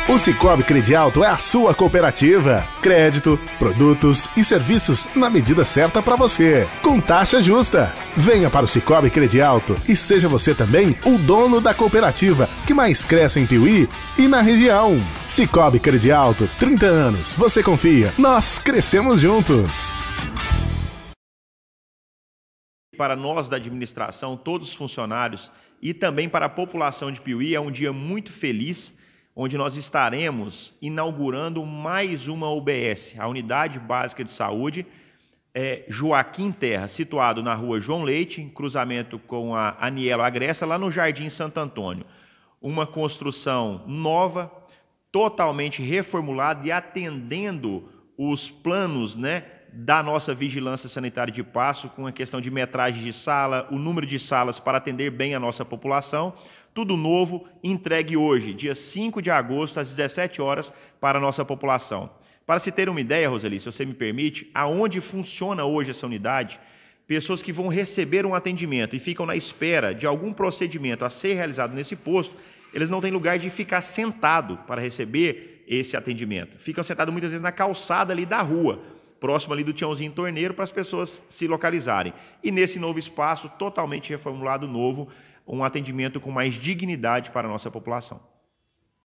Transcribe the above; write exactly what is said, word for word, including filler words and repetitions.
O Cicobi Credialto é a sua cooperativa. Crédito, produtos e serviços na medida certa para você, com taxa justa. Venha para o Cicobi Credialto e seja você também o dono da cooperativa que mais cresce em Piuí e na região. Cicobi Credialto, trinta anos. Você confia, nós crescemos juntos. Para nós da administração, todos os funcionários e também para a população de Piuí, é um dia muito feliz, onde nós estaremos inaugurando mais uma U B S, a Unidade Básica de Saúde é, Joaquim Terra, situado na rua João Leite, em cruzamento com a Anielo Agresta, lá no Jardim Santo Antônio. Uma construção nova, totalmente reformulada e atendendo os planos, né, da nossa vigilância sanitária de Passo, com a questão de metragem de sala, o número de salas para atender bem a nossa população. Tudo novo, entregue hoje, dia cinco de agosto, às dezessete horas, para a nossa população. Para se ter uma ideia, Roseli, se você me permite, aonde funciona hoje essa unidade, pessoas que vão receber um atendimento e ficam na espera de algum procedimento a ser realizado nesse posto, eles não têm lugar de ficar sentado para receber esse atendimento. Ficam sentados muitas vezes na calçada ali da rua, próximo ali do Tiãozinho Torneiro, para as pessoas se localizarem. E nesse novo espaço, totalmente reformulado, novo, um atendimento com mais dignidade para a nossa população.